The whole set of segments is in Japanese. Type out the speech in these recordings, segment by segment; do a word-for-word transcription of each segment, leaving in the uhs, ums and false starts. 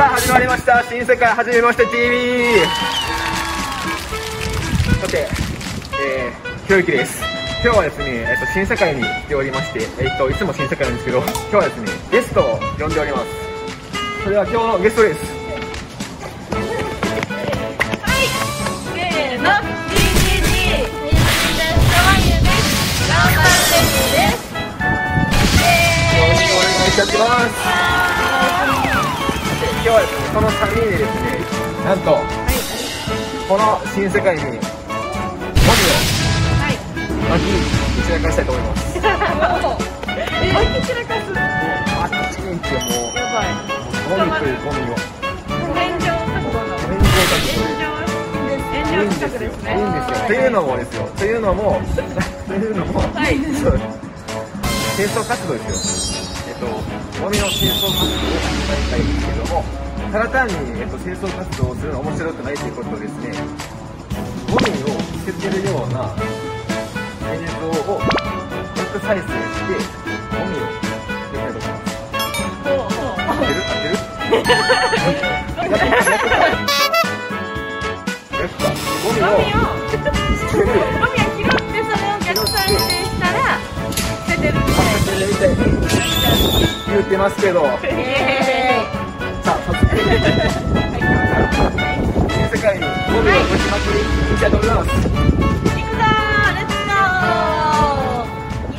さあ始まりました新世界はじめまして ティーブイ。 さて、えー、ひろゆきです。今日はですね、えっと、新世界に来ておりまして、えっと、いつも新世界なんですけど、今日はですね、ゲストを呼んでおります。それでは今日のゲストです。 はい、せーの、ディージージー、ミュージックダンスカワユです。ガンバーレディです。 よろしくお願いいたします。今日はですね、このさんにんでですね、なんと、はい、この新世界にゴミを巻き散らかしたいと思います。 巻き散らかす。 巻きにってもう、やばい。ゴミというゴミを。 炎上覚悟の。 炎上覚悟。 炎上企画ですね。 いいんですよ。というのもですよ。というのも、というのも、はい。清掃活動ですよ。えっと、ゴミの清掃活動をやりたいんですけども、ただ単に、えっと、清掃活動をするのが面白くないということをですね、ゴミを捨ててるような映像を逆再生して、ゴミを捨てたいと思います。合ってる合ってるやったゴミを捨てる。 ゴミを拾ってそれを逆再生したら捨ててるみたいみたいに言ってますけど、さあ早速新世界にゴミをぶちまきに行きたいと思います。 行くぞー、レッツゴー。イエ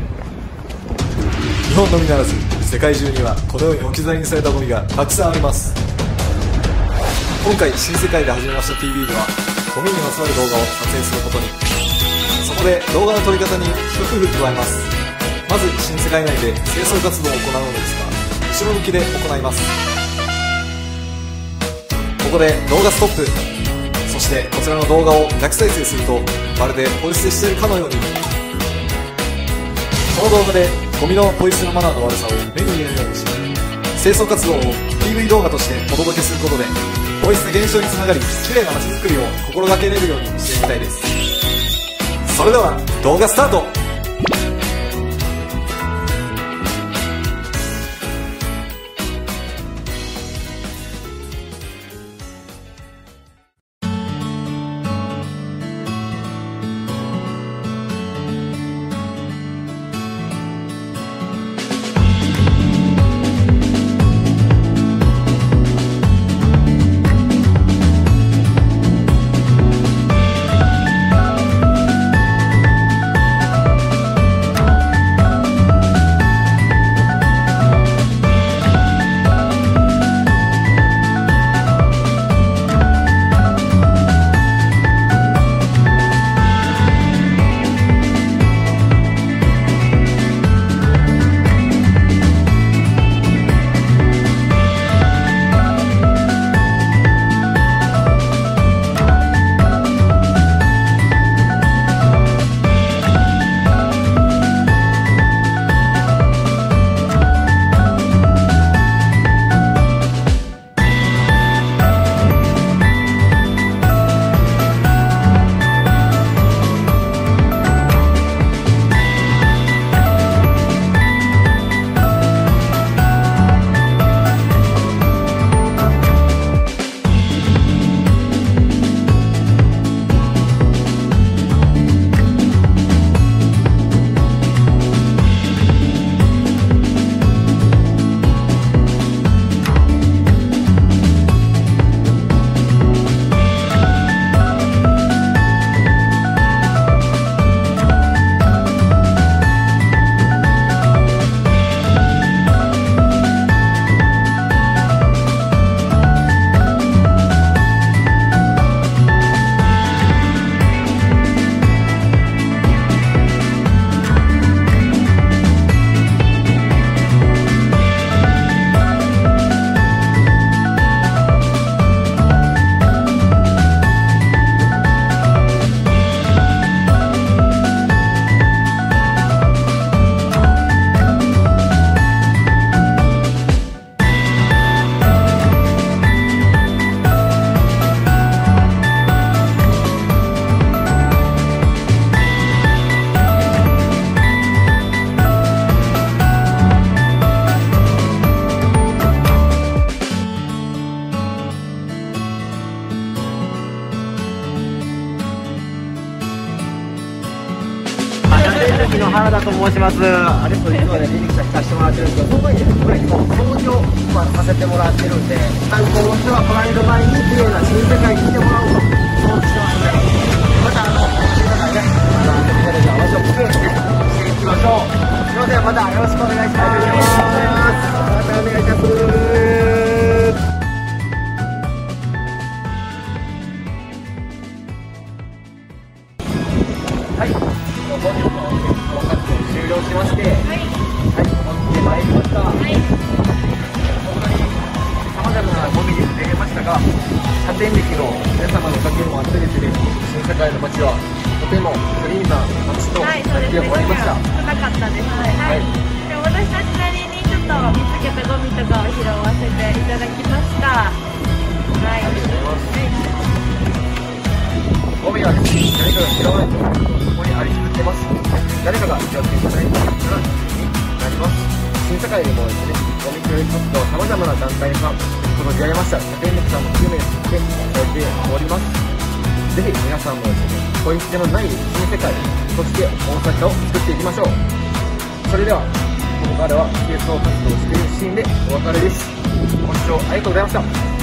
ーイ。 日本のみならず世界中にはこのように置き去りにされたゴミがたくさんあります。今回新世界で始めました ティーブイ ではゴミにまつわる動画を撮影することに。そこで動画の撮り方に一工夫加えます。まず新世界内で清掃活動を行うのですが、後ろ向きで行います。ここで動画ストップ。そしてこちらの動画を逆再生するとまるでポイ捨てしているかのように。この動画でゴミのポイ捨てのマナーの悪さを目に見えるようにし、清掃活動を ティーブイ 動画としてお届けすることでポイ捨て減少につながり、綺麗な街づくりを心がけれるようにしていきたいです。それでは動画スタート。 と申します。あれといつもね、リリクさん聞かせてもらってるんですけど、その前にこれいつも掃除をまあさせてもらってるんで、観光の人が来られる前に綺麗な新世界に来てもらおうとそうしてますので、またあの新世界ね、あのみんなで合わせを作ってしていきましょう。すいません、またよろしくお願いします。またお願いします。はい、本日の結婚活動終了しまして、はい、はい、戻ってまいりました。はい、本当に様々なゴミに出れましたが、他店歴の皆様のおかげもあってですね、新世界の街はとてもクリーンな街となって終わりました。 少なかったです。はい。でも私たちなりにちょっと見つけたゴミとかを拾わせていただきました。はい。ありがとうございます。ゴミはですね、誰かが拾わないとそこにあり続けます。誰かが拾っていただいたらになります。新世界でもですね、ゴミ拾い活動さまざまな団体さん、この出会いました他店歴さんも含めてされております。ぜひ皆さんもですね、ポイ捨てのない新世界、そして大阪を作っていきましょう。それでは、ここからは清掃活動をしているシーンでお別れです。ご視聴ありがとうございました。